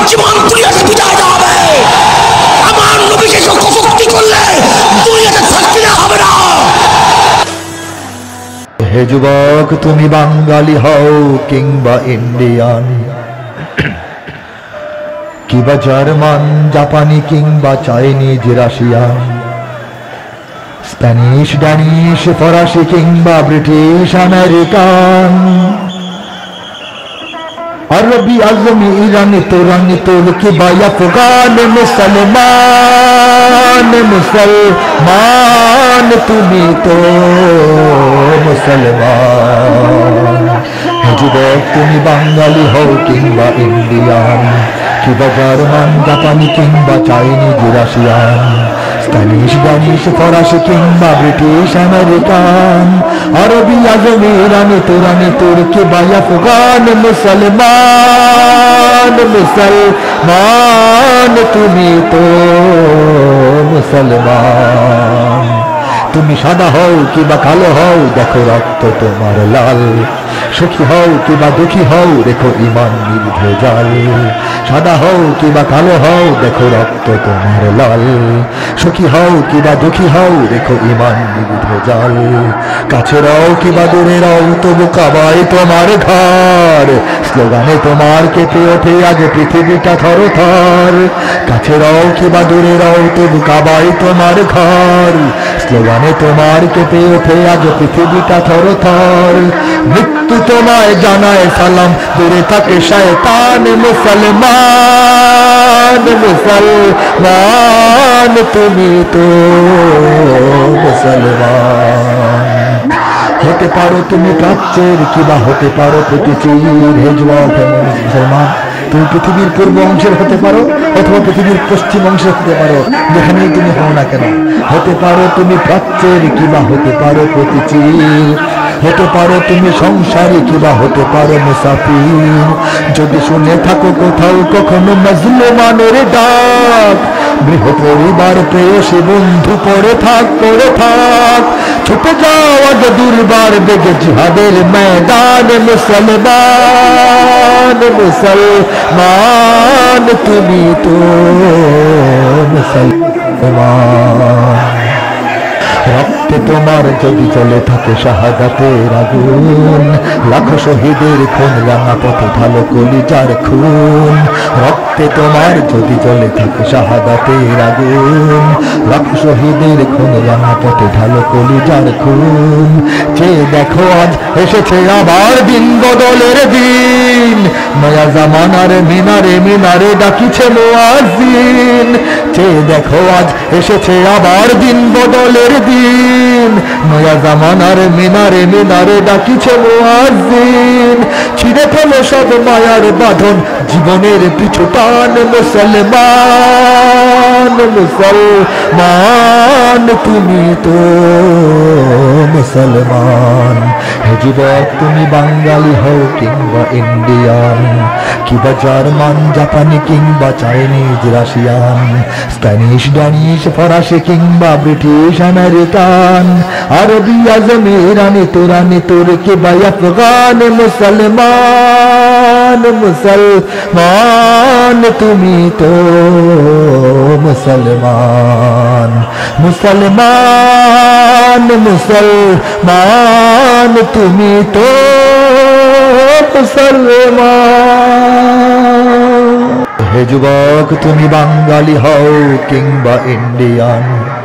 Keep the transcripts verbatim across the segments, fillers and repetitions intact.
জীবন দুনিয়াতে বিদায় হবে। আমার নবীকে কটূক্তি করলে দুনিয়াতে থাকতে হবে না। হে যুবক, তুমি বাঙালি হও কিংবা ইন্ডিয়ান, কিংবা জার্মান, জাপানি কিংবা চাইনিজ, রাশিয়ান, স্প্যানিশ, ড্যানিশ, ফরাসি কিংবা ব্রিটিশ, আমেরিকান, আরবি, আজমি, ইরানি, তুরানি, তুর্কি বা আফগান, মুসলমান মুসলমান তুমি তো মুসলমান। হে যুবক, তুমি বাঙালি হও কিংবা ইন্ডিয়ান, কিংবা জার্মান, জাপানি কিংবা চাইনিজ, রাশিয়ান, স্প্যানিশ, ড্যানিশ, ফরাসি কিংবা ব্রিটিশ, আমেরিকান, আরবি, আজমি, ইরানি, তুরানি, তুর্কি বা আফগান, মুসলমান মুসলমান তুমি তো মুসলমান। তুমি সাদা হও কিংবা কালো হও, দেখো রক্ত তোমার লাল, সুখী হও কিংবা দুঃখী হও, দেখো ইমান নির্ভেজাল। সাদা হও কিংবা কালো হও, দেখো রক্ত তোমার লাল, সুখী হও কিংবা দুঃখী হও, দেখো ইমান নির্ভেজাল। কাছে রও কিংবা দূরে রও, তবু কাবায় তোমার ঘর, স্লোগানে তোমার কেঁপে ওঠে আজ পৃথিবীটা থর থর। কাছে রও কিংবা দূরে রও, তবু কাবায় তোমার ঘর, স্লোগানে তোমার কেঁপে ওঠে আজ পৃথিবীটা থর থর। মৃত্যু তোমায় জানায় সালাম, দূরে থাকে শয়তান, মুসলমান মুসলমান তুমি তো মুসলমান। হতে পারো তুমি প্রাচ্যের কিংবা হতে পারো প্রতিচির, হে যুবক মুসলমান, তুমি পৃথিবীর পূর্ব অংশের হতে পারো অথবা পৃথিবীর পশ্চিম অংশের হতে পারো, যেখানেই তুমি হও না কেন। হতে পারো তুমি প্রাচ্যের কিংবা হতে পারো প্রতিচির, হতে পারো তুমি সংসারী কিংবা হতে পারো মুসাফির। যদি শুনে থাকো কোথাও কখনো মজলুমানের ডাক, গৃহ পরিবার প্রেয়সী বন্ধু পড়ে থাক পড়ে থাক, ছুটে যাও আজ দুর্বার বেগে জিহাদের ময়দান, মুসলমান মুসলমান তুমি তো মুসলমান। রক্তে তোমার যদি চলে থাকে শাহাদাতের আগুন, লাখো শহীদের খুন রাঙা পথে ঢালো কলিজার খুন। রক্তে তোমার যদি চলে থাকে শাহাদাতের আগুন, লাখো শহীদের খুন রাঙা পথে ঢালো কলিজার খুন। চেয়ে দেখো আজ এসেছে আবার দিন বদলের দিন, নয়া জামানার মিনারে মিনারে ডাকিছে মুয়াজ্জিন। চেয়ে দেখো আজ এসেছে আবার দিন বদলের দিন, নয়া জামানার মিনারে মিনারে ডাকিছে মুয়াজ্জিন। ছিঁড়ে ফেলো সব মায়ার বাঁধন, জীবনের পিছু টান, মুসলমান মুসলমান তুমি তো মুসলমান। হে যুবক, তুমি বাঙালি হও কিংবা ইন্ডিয়ান, কিংবা জার্মান, জাপানি কিংবা চাইনিজ, রাশিয়ান, স্প্যানিশ, ড্যানিশ, ফরাসি কিংবা ব্রিটিশ, আমেরিকান, আরবি, আজমি, ইরানি, তুরানি, তুর্কি বা আফগান, মুসলমান মুসলমান তুমি তো মুসলমান। মুসলমান মুসলমান তুমি তো মুসলমান। হে যুবক, তুমি বাঙালি হও কিংবা ইন্ডিয়ান,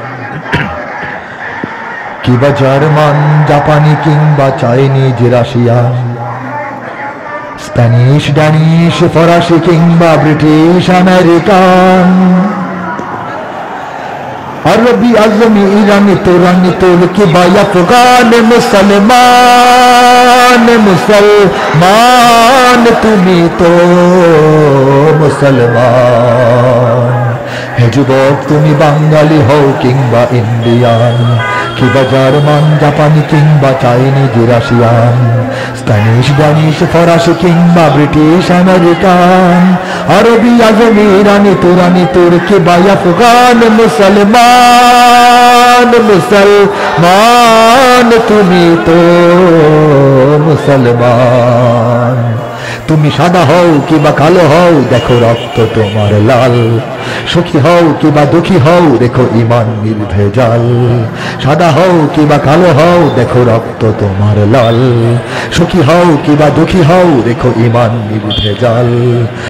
কিংবা জার্মান, জাপানি কিংবা চাইনিজ, রাশিয়ান, স্প্যানিশ, ড্যানিশ, ফরাসি কিংবা ব্রিটিশ, আমেরিকান, আরবি, আজমি, ইরানি, তুরানি, তুর্কি বা আফগান, মুসলমান মুসলমান তুমি তো মুসলমান। হে যুবক, তুমি বাঙালি হও কিংবা ইন্ডিয়ান, কিংবা জার্মান, জাপানি কিংবা চাইনিজ, রাশিয়ান, স্প্যানিশ, ড্যানিশ, ফরাসি কিংবা ব্রিটিশ, আমেরিকান, আরবি, আজমি, ইরানি, তুরানি, তুর্কি বা আফগান, মুসলমান মুসলমান তুমি তো মুসলমান। তুমি সাদা হও কিবা কালো হও, দেখো রক্ত তোমার লাল। সুখী হও কিবা দুঃখী হও, দেখো ইমান নির্ভেজাল। সাদা হও কিবা কালো হও, দেখো রক্ত তোমার লাল। সুখী হও কিবা দুঃখী হও, দেখো ইমান নির্ভেজাল।